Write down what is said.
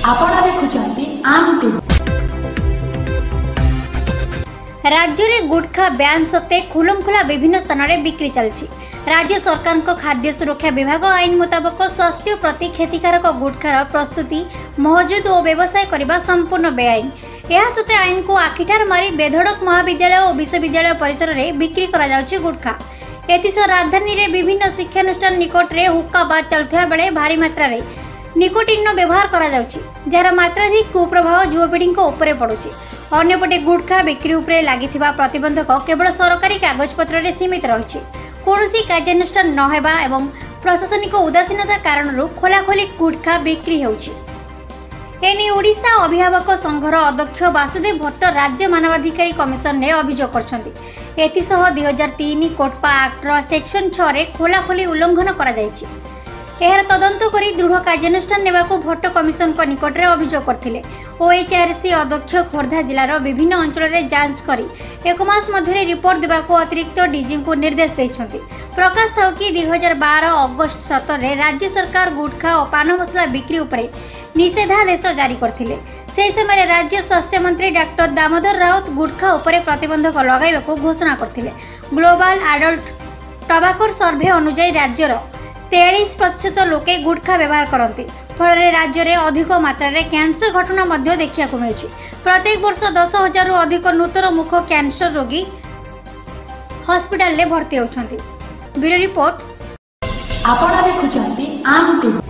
आपण देखुचंती आम टीवी। राज्य में गुटखा ब्यान सत्ते खुलमखुला विभिन्न स्थान में बिक्री चलछि। राज्य सरकार को खाद्य सुरक्षा विभाग आईन मुताबक स्वास्थ्य प्रति क्षतिकारक गुटखार प्रस्तुति महजूद और व्यवसाय करने संपूर्ण बेआईन। यह सत्ते आईन को आखिठार मारी बेधड़क महाविद्यालय और विश्वविद्यालय परिसर में बिक्री करा जाउछि गुटखा। एतिसह राजधानी में विभिन्न शिक्षानुष्ठान निकट में हुक्का बार चलुवा बेले भारी मात्रा रे निकोटिन व्यवहार करा जाउछि, जार मात्राधिक कुप्रभाव युवपीढ़ी उपरे पड़ुछि। अन्यपटे गुटखा बिक्री उपरे लागिथिबा प्रतिबंधक केवल सरकारी कागजपत्र रे सीमित रहिछि। कौनसी कार्यानुष्ठान न हेबा एवं प्रशासनिक उदासीनता कारण खोलाखोली गुटखा बिक्री हेउछि। एने ओडिशा अभिभावक संघर अध्यक्ष वासुदेव भट्ट राज्य मानवाधिकारी कमिशन ने अभियोग करछन्ति। एतिसह 2003 कोटपा एक्टर सेक्शन 6 रे खोलाखोली उल्लंघन करा जायछि। एहर तदंत करी दृढ़ कार्यानुष्ठान नेबाकू भट्ट कमिशन को निकट में अभियोग करथिले। ओएचआरसी अध्यक्ष खोर्धा जिलार विभिन्न अंचल में जांच करी एक मास मध्य रिपोर्ट देबाकू अतिरिक्त डीजी को निर्देश देइछन्ति। प्रकाश था कि 2012 अगस्त 17 राज्य सरकार गुटखा और पान मसला बिक्री उपरे निषेधादेश जारी करथिले। से समय राज्य स्वास्थ्य मंत्री डॉक्टर दामोदर राउत गुटखा उपरे प्रतिबंधक लगाइबाकू घोषणा करथिले। ग्लोबल एडल्ट टबाको सर्वे अनुसार राज्यर 43% लोके गुटखा व्यवहार करते। फल राज्य में अधिक मात्रा रे कैंसर घटना मध्य देखा मिलुछि। प्रत्येक वर्ष 10,000 रु अधिक नूतन मुख कैंसर रोगी हॉस्पिटल में भर्ती होउछन्ति। Bureau report. आपण देखुचंती आम टीवी।